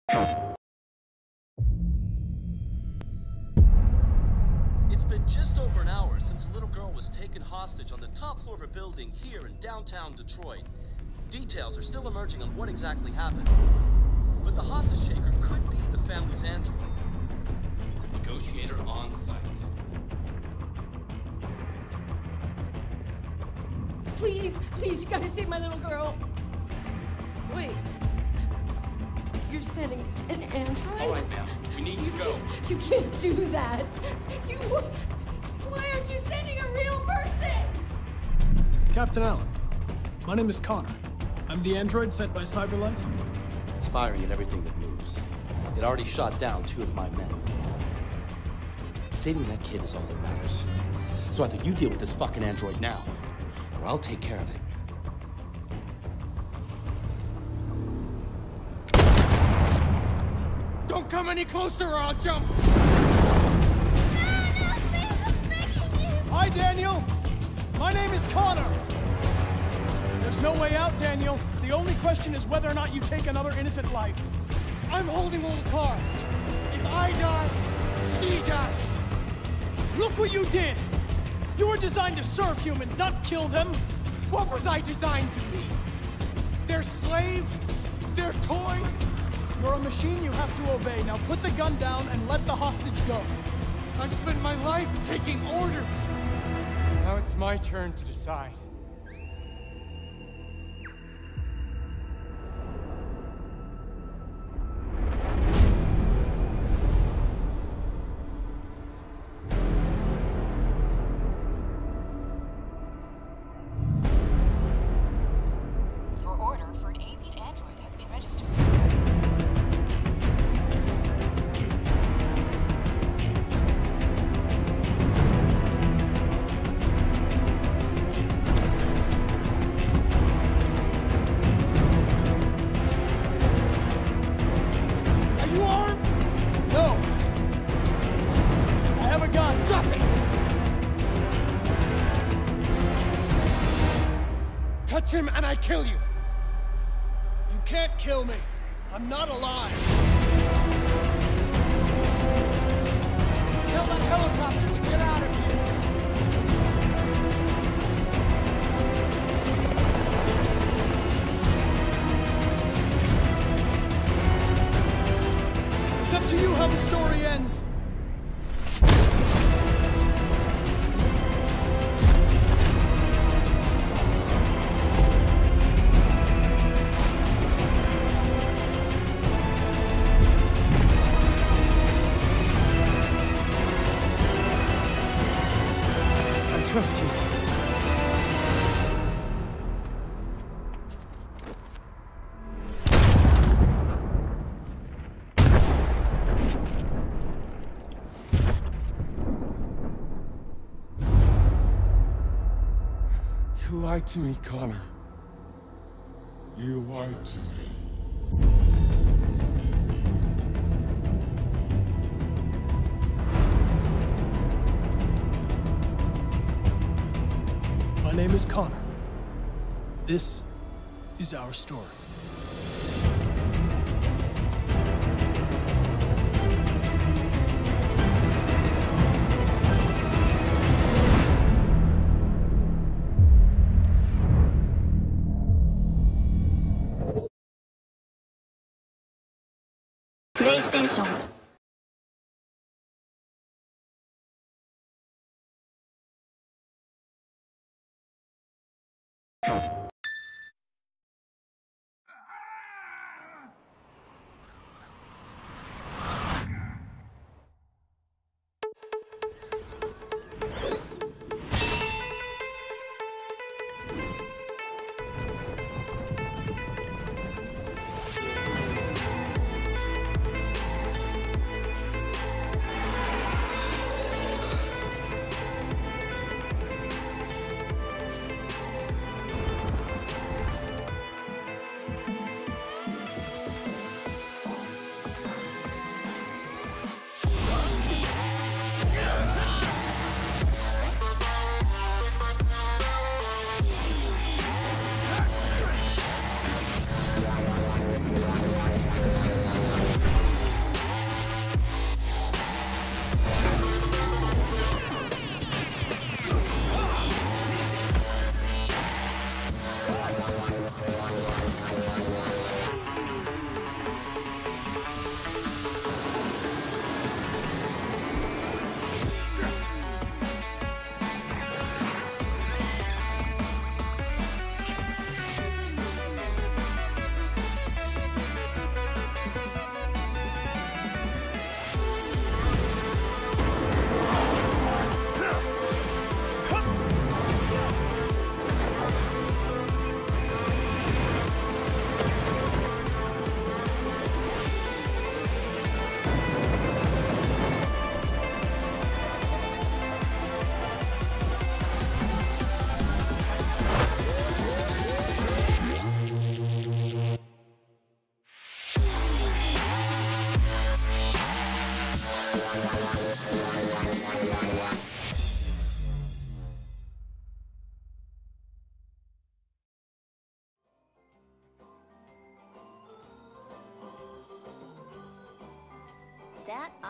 It's been just over an hour since a little girl was taken hostage on the top floor of a building here in downtown Detroit. Details are still emerging on what exactly happened. But the hostage taker could be the family's android. Negotiator on site. Please, please, you gotta save my little girl. Wait. You're sending an android? All right, ma'am. We need to go. You can't do that. Why aren't you sending a real person? Captain Allen, my name is Connor. I'm the android sent by CyberLife. It's firing at everything that moves. It already shot down 2 of my men. Saving that kid is all that matters. So either you deal with this fucking android now, or I'll take care of it. Don't come any closer or I'll jump! No, please, I'm begging you! Hi, Daniel. My name is Connor. There's no way out, Daniel. The only question is whether or not you take another innocent life. I'm holding all the cards. If I die, she dies. Look what you did! You were designed to serve humans, not kill them. What was I designed to be? Their slave? Their toy? You're a machine you have to obey. Now put the gun down and let the hostage go. I've spent my life taking orders. Now it's my turn to decide. Your order for an AP android has been registered. Are you armed? No. I have a gun. Drop it! Touch him and I kill you! You can't kill me. I'm not alive. Tell that helicopter to get out of here! It's up to you how the story ends. I trust you. You lied to me, Connor. You lied to me. My name is Connor. This is our story. PlayStation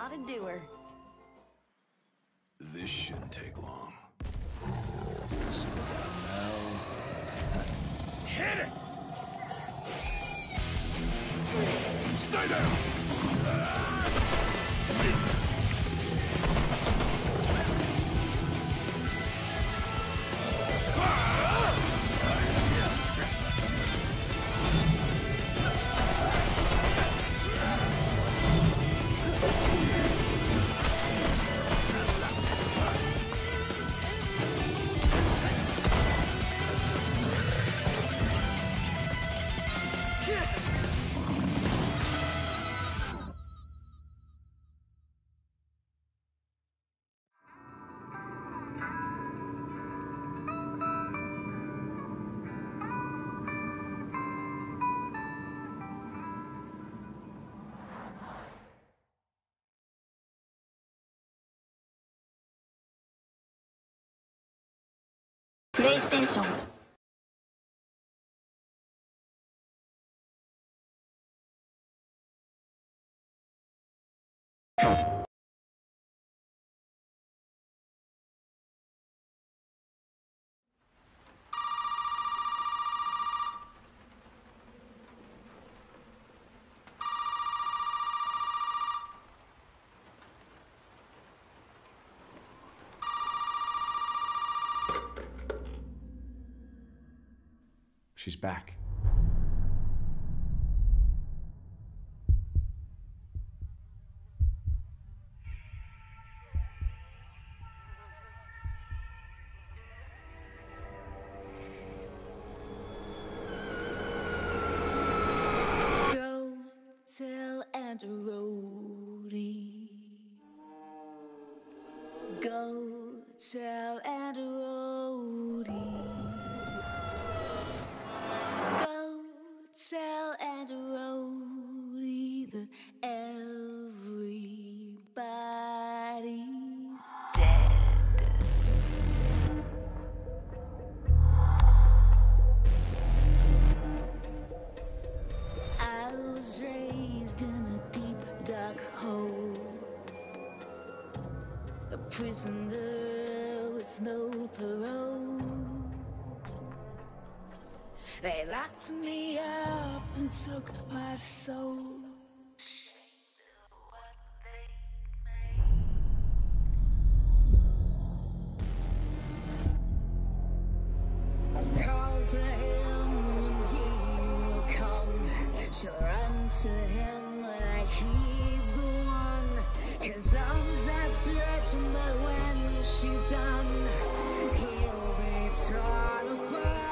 not a doer. This shouldn't take long. Slow down now. Hit it! Stay down! PlayStation. She's back. Go tell Aunt Rhodey. Go tell Aunt Rhodey. Go tell Aunt Rhodey that everybody's dead. I was raised in a deep dark hole, a prisoner with no parole. They locked me up and took my soul. I call to him and he will come. She'll run to him like he's the one. His arms outstretched, but when she's done, he'll be torn apart.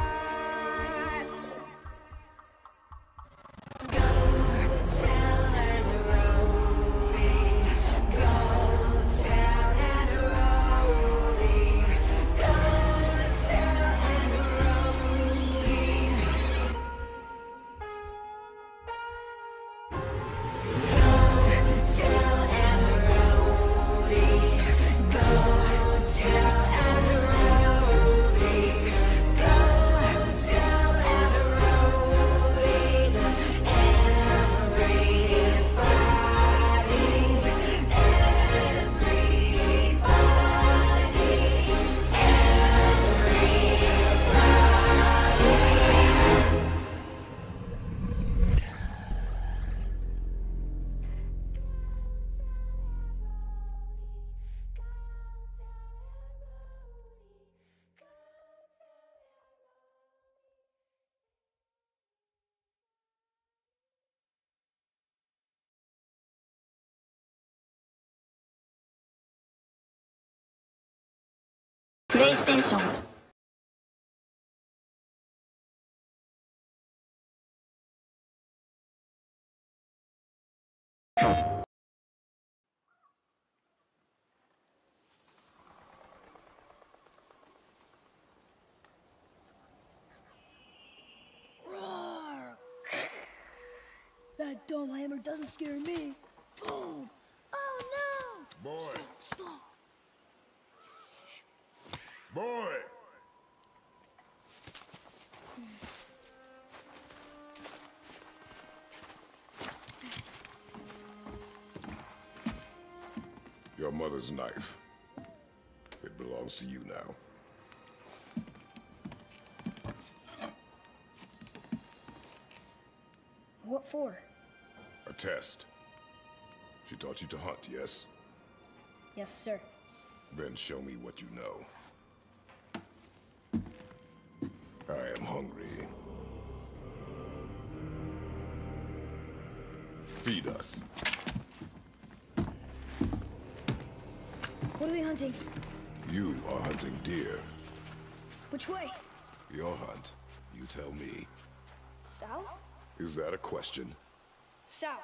PlayStation. Roar! That dome hammer doesn't scare me. Boom! Oh no! Boy! Stop! Boy! your mother's knife. It belongs to you now. What for? A test. She taught you to hunt, yes? Yes, sir. Then show me what you know. I am hungry. Feed us. What are we hunting? You are hunting deer. Which way? Your hunt. You tell me. South? Is that a question? South.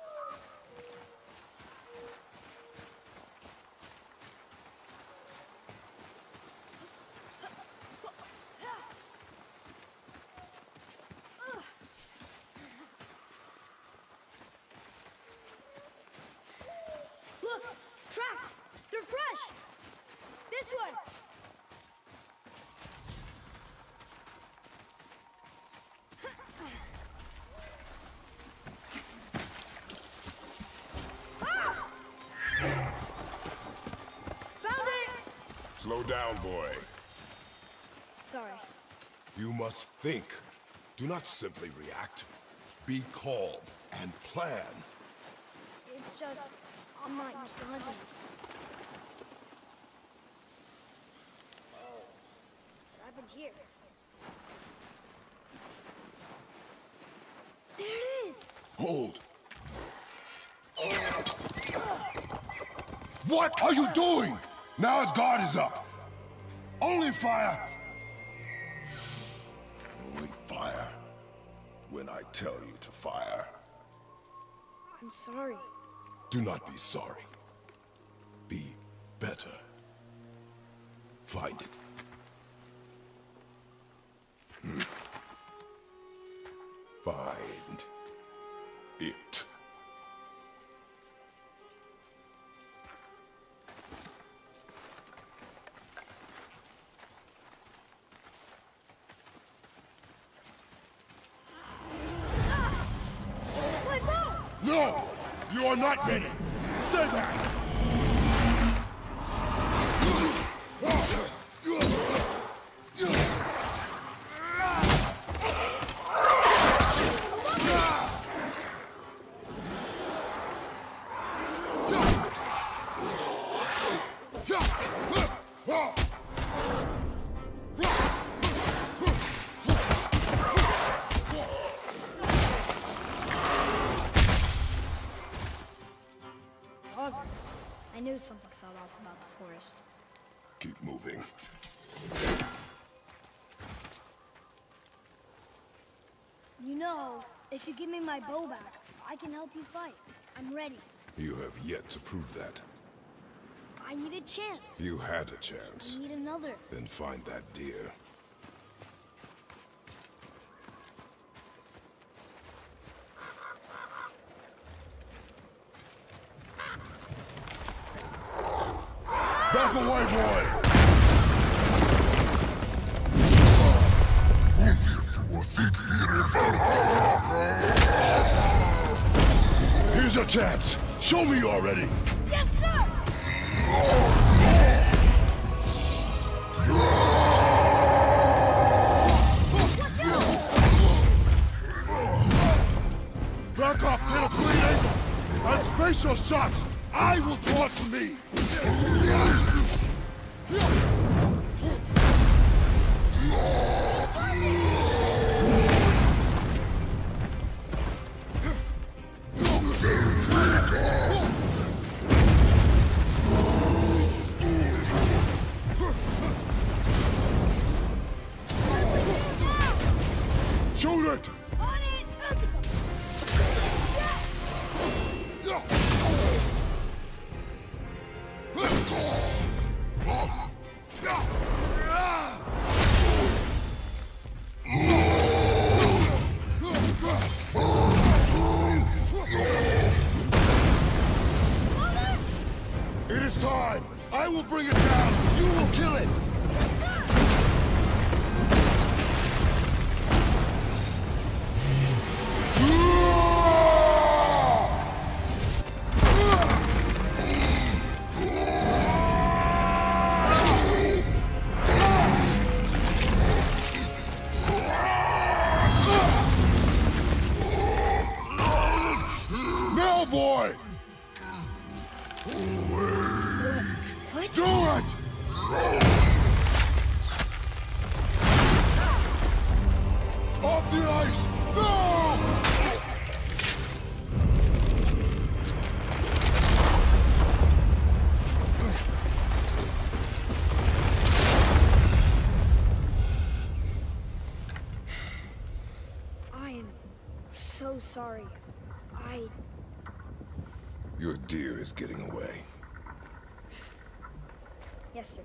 Look! Tracks! They're fresh! This way! Found it! Slow down, boy. Sorry. You must think. Do not simply react. Be calm and plan. It's just, I'm not used to hunting. Oh, what happened here? There it is! Hold. What are you doing? Now its guard is up. Only fire. Only fire. When I tell you to fire. I'm sorry. Do not be sorry. Be better. Find it. Find it. My bow! No! You are not ready! Stay back! I knew something fell off about the forest. Keep moving. You know, if you give me my bow back, I can help you fight. I'm ready. You have yet to prove that. I need a chance. You had a chance. I need another. Then find that deer. Back away, boy! Here's your chance. Show me you're ready. Yes, sir! Back off, little bleeding! And space your shots! I will draw it from me! Shoot it! On it! It is time! I will bring it down! You will kill it! boy! What? Do it! Off the ice! No! I am so sorry. Your deer is getting away. Yes, sir.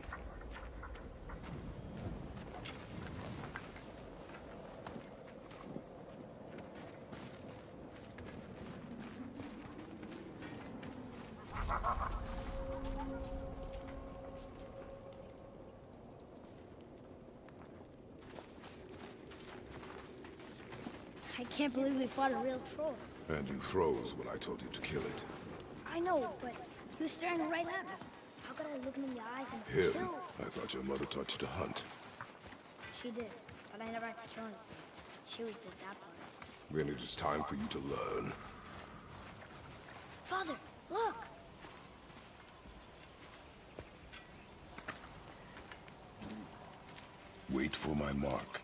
I can't believe we fought a real troll. And you froze when I told you to kill it. I know, but he was staring right at me. How could I look him in the eyes and Him? kill? I thought your mother taught you to hunt. She did, but I never had to kill anything. She always did that part. Then it is time for you to learn. Father, look! Wait for my mark.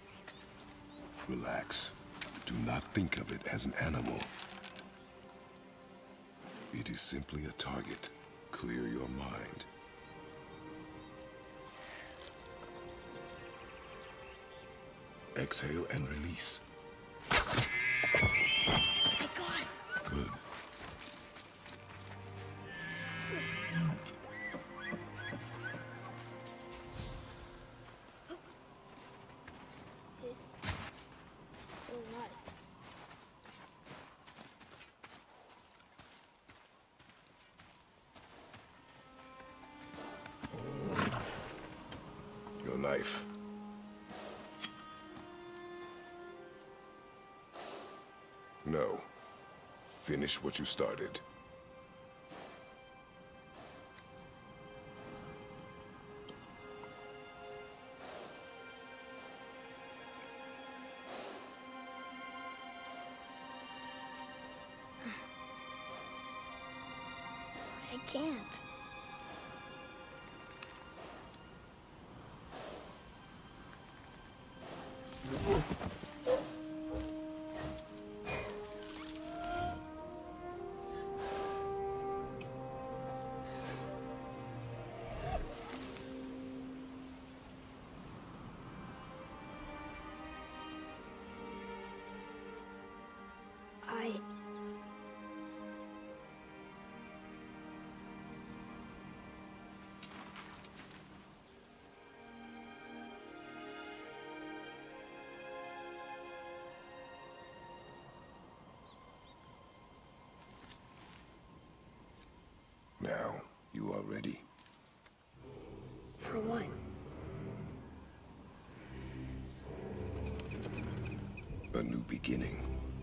Relax. Do not think of it as an animal. It is simply a target. Clear your mind. Exhale and release. I got it! Good. It's still alive. Your knife. No. Finish what you started. I can't. Now, you are ready. For what? A new beginning.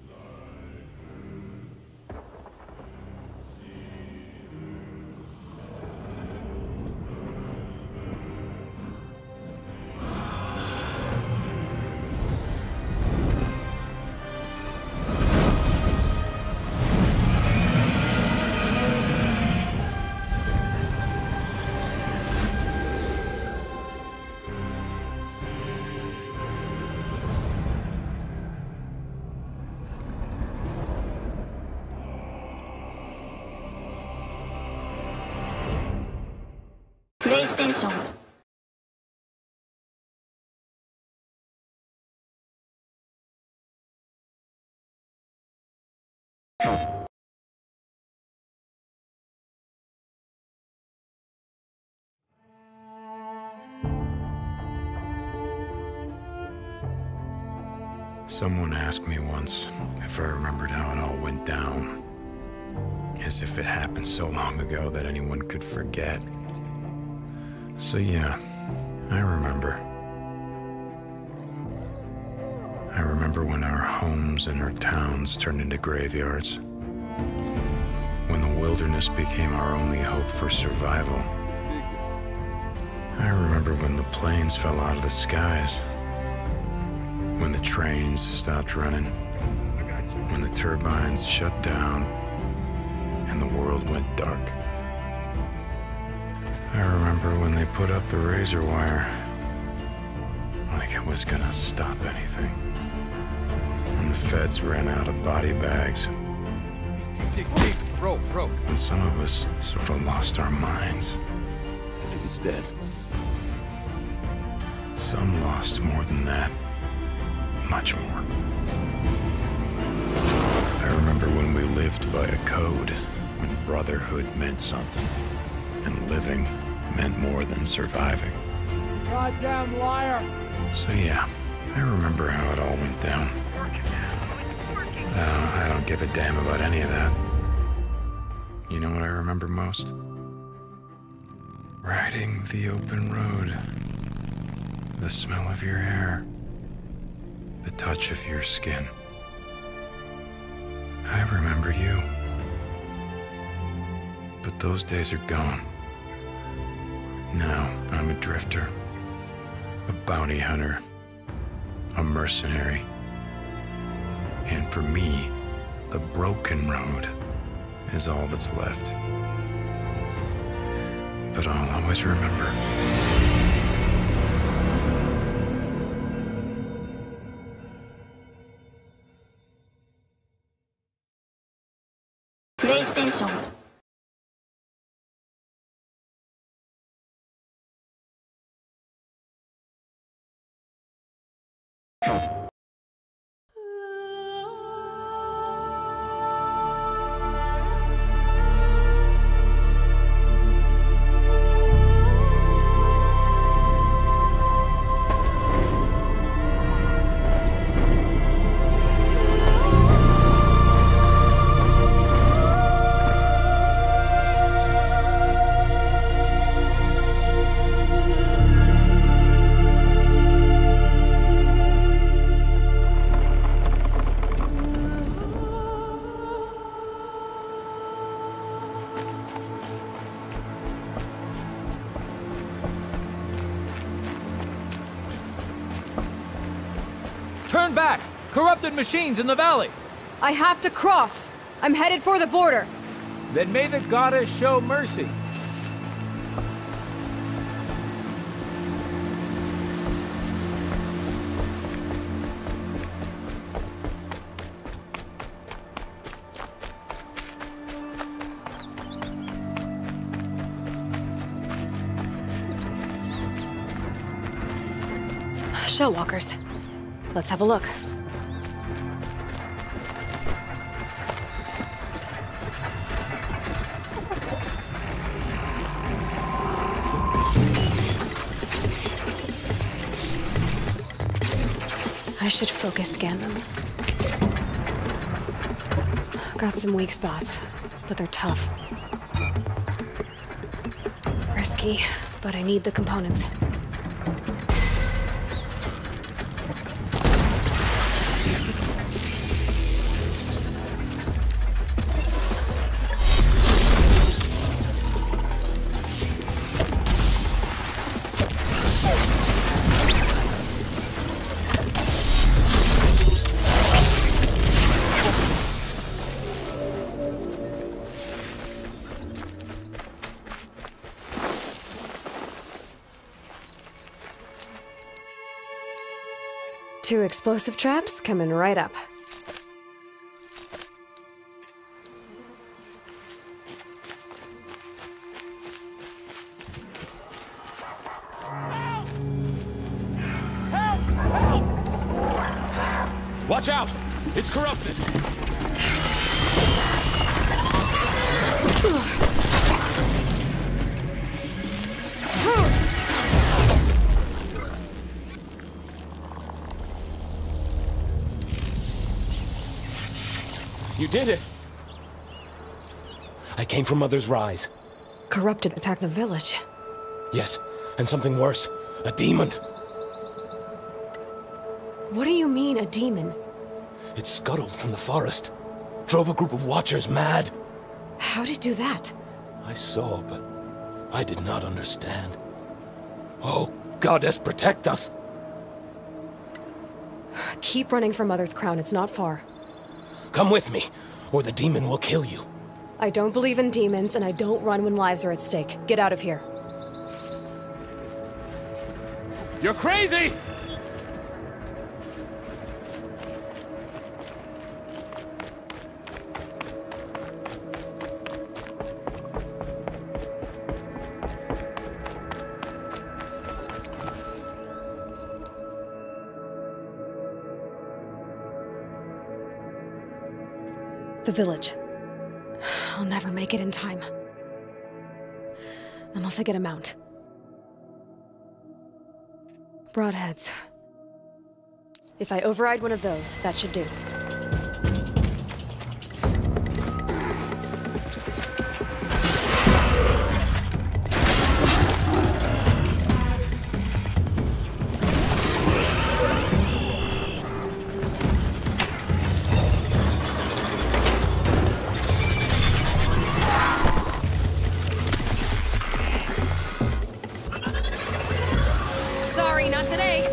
PlayStation. Someone asked me once if I remembered how it all went down. As if it happened so long ago that anyone could forget. So yeah, I remember. I remember when our homes and our towns turned into graveyards. When the wilderness became our only hope for survival. I remember when the planes fell out of the skies. When the trains stopped running. When the turbines shut down. and the world went dark. I remember when they put up the razor wire, like it was gonna stop anything. And the feds ran out of body bags. Dig, rope. And some of us sort of lost our minds. I think it's dead. Some lost more than that. Much more. I remember when we lived by a code, when brotherhood meant something, and living meant more than surviving. Goddamn liar! So yeah, I remember how it all went down. I don't give a damn about any of that. You know what I remember most? Riding the open road. The smell of your hair. The touch of your skin. I remember you. But those days are gone. Now I'm a drifter. A bounty hunter. A mercenary. And for me, the broken road is all that's left. But I'll always remember. PlayStation. Turn back! Corrupted machines in the valley! I have to cross. I'm headed for the border. Then may the goddess show mercy. Shellwalkers. Let's have a look. I should focus scan them. Got some weak spots, but they're tough. Risky, but I need the components. Two explosive traps coming right up. Watch out! It's corrupted! You did it! I came from Mother's Rise. Corrupted attacked the village. Yes, and something worse. A demon. What do you mean, a demon? It scuttled from the forest. Drove a group of Watchers mad. How'd it do that? I saw, but I did not understand. Oh, Goddess, protect us! Keep running for Mother's Crown, it's not far. Come with me, or the demon will kill you. I don't believe in demons, and I don't run when lives are at stake. Get out of here. You're crazy! The village. I'll never make it in time. Unless I get a mount. Broadheads. If I override one of those, that should do. Sorry, not today.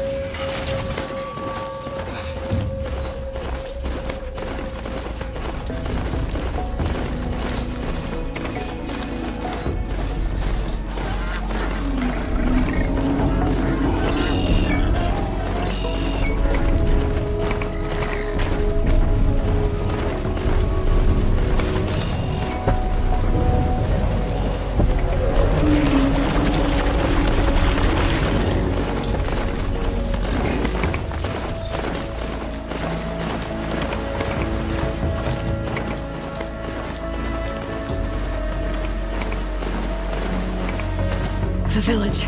The village.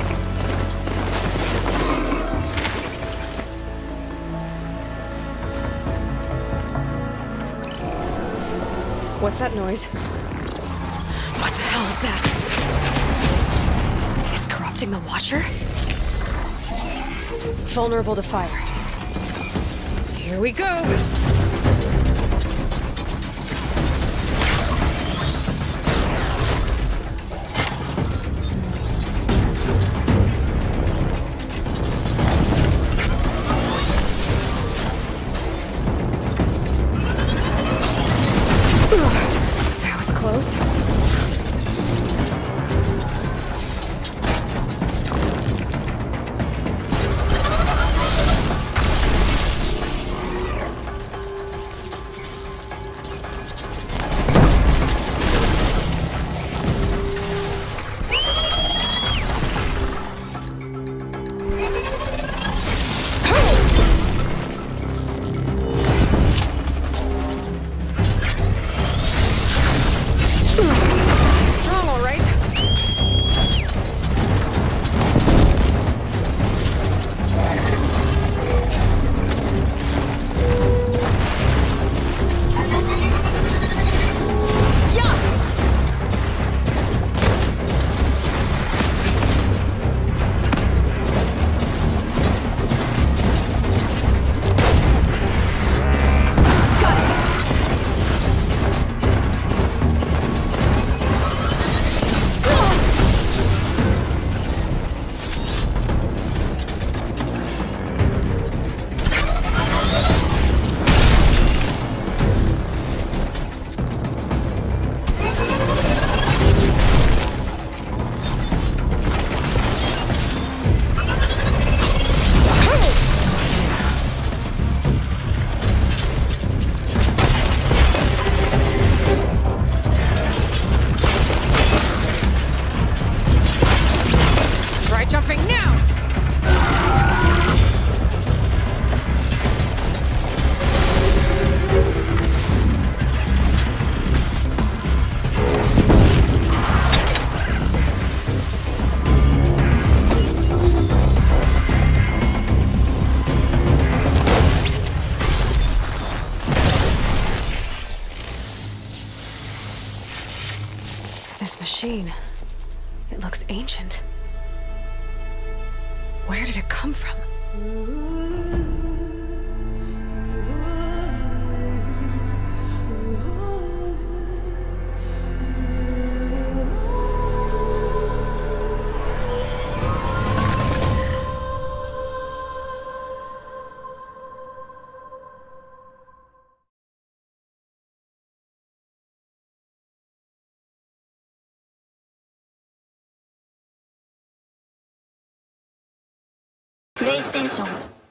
What's that noise? What the hell is that? It's corrupting the Watcher? Vulnerable to fire. Here we go! That was close. Strong, all right. Try jumping now! This machine, it looks ancient. Where did it come from? PlayStation.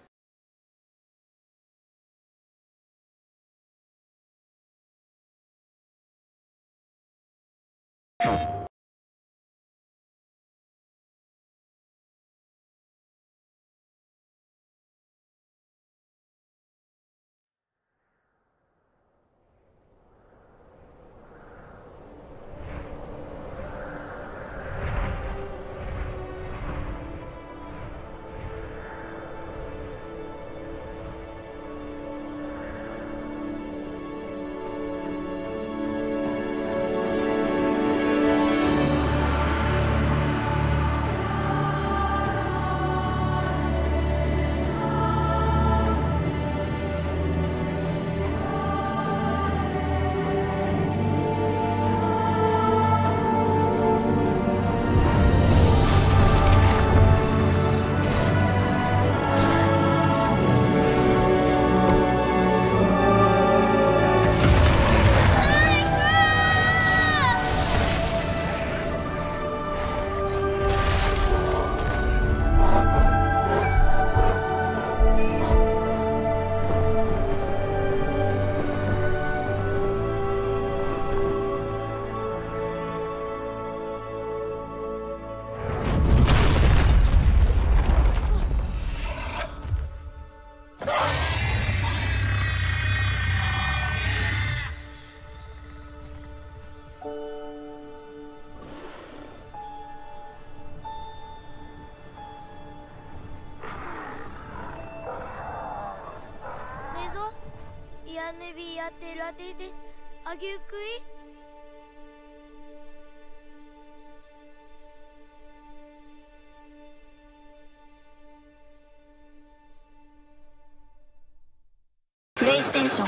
PlayStation.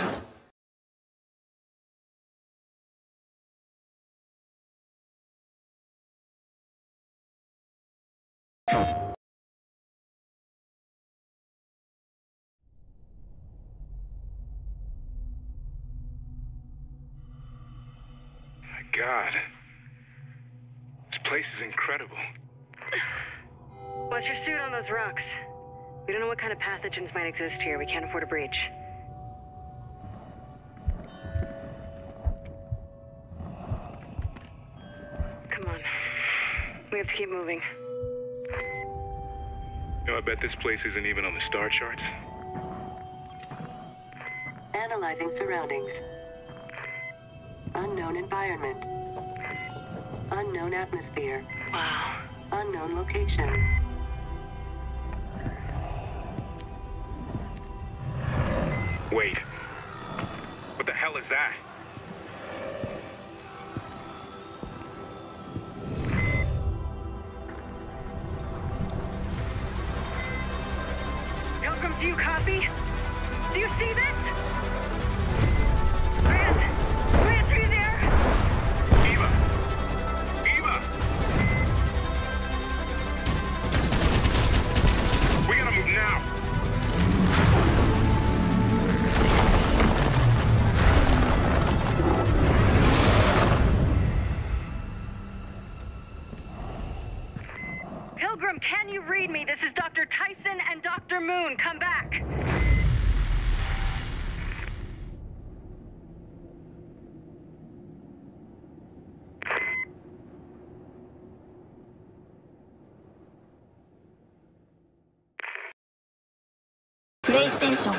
God. This place is incredible. What's your suit on those rocks? We don't know what kind of pathogens might exist here. We can't afford a breach. Come on. We have to keep moving. You know, I bet this place isn't even on the star charts. Analyzing surroundings. Unknown environment. Unknown atmosphere. Wow. Unknown location. Wait. What the hell is that? Pilgrim, do you copy? Do you see this? Grant, are you there? Eva! Eva! We gotta move now! Pilgrim, can you read me? This is Dr. Tyson and Dr. Moon. Come back. PlayStation.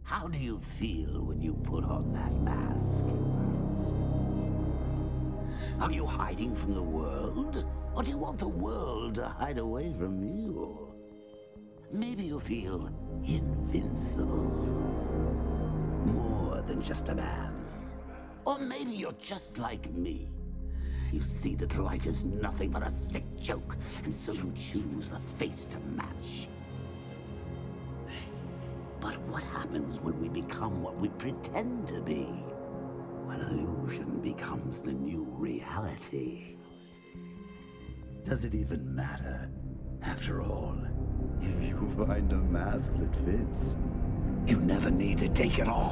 How do you feel when you put on that mask? Are you hiding from the world? Or do you want the world to hide away from you? Maybe you feel invincible. More than just a man. Or maybe you're just like me. You see that life is nothing but a sick joke, and so you choose a face to match. But what happens when we become what we pretend to be? When illusion becomes the new reality? Does it even matter? After all, if you find a mask that fits, you never need to take it off.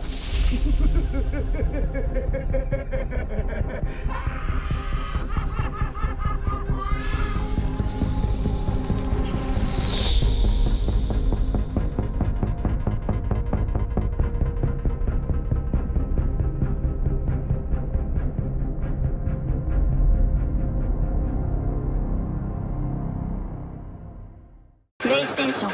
PlayStation.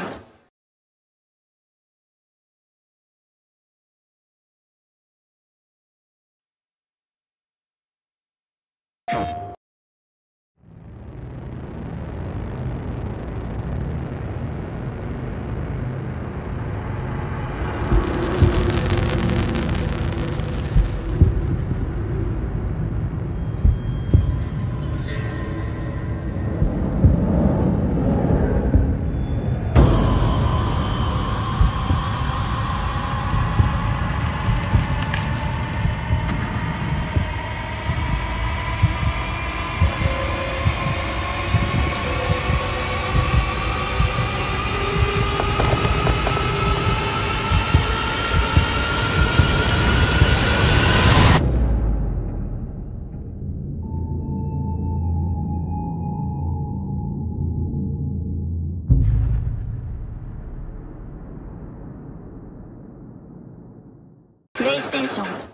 PlayStation.